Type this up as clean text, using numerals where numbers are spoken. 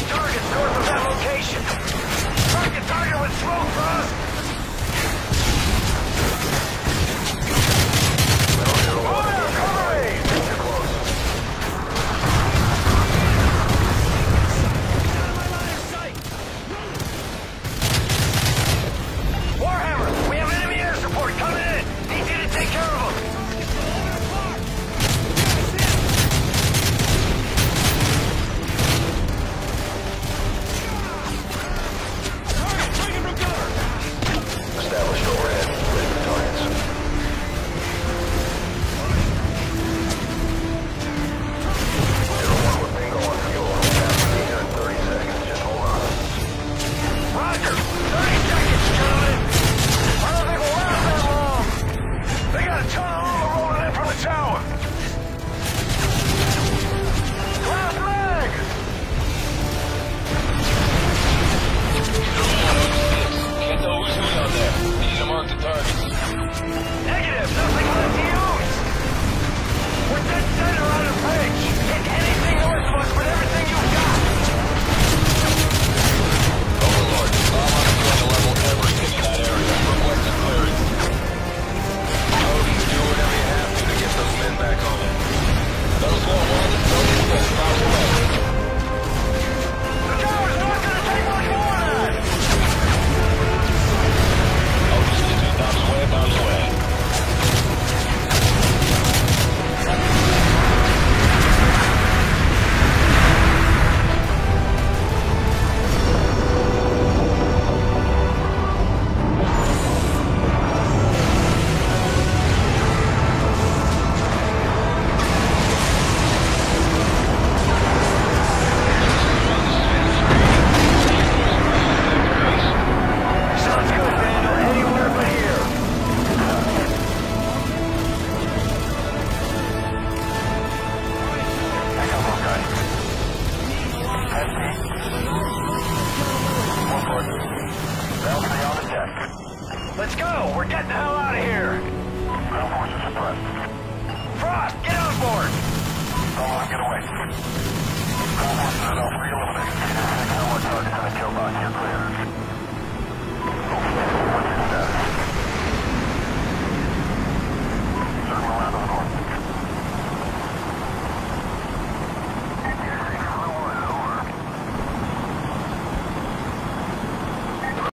targets north of that location. Mark the target with smoke, Frost. Order, cover me! You're close. Warhammer, we have enemy air support coming in. Need you to take care of them. Established overhead. Ready for targets. Zero 1 with bingo on fuel. Captain here in 30 seconds. Just hold on. Roger. 30 seconds, gentlemen. I don't think we'll last that long. They got a ton of armor rolling in from the tower. Glass mag! Can't tell who's who down there. We need to mark the targets. Negative. Nothing left to use. We're dead center on the bridge. Hit anything north of us with everything you've got. Overlord, I'm on a level everything in that area. Requesting clearance. Do whatever you have to get those men back home. Those go on the target miles away. The tower's not going to take much more of that. Altitude 2,000 miles away. Sounds good, Randall. Anywhere but here. Hey, come on, guys. Balcony on the deck. Let's go. We're getting the hell out of here. Ground forces suppressed. Frost, get on board. Don't let him get away. Ground forces are now free to eliminate. No more targets on the kill box. You're clear.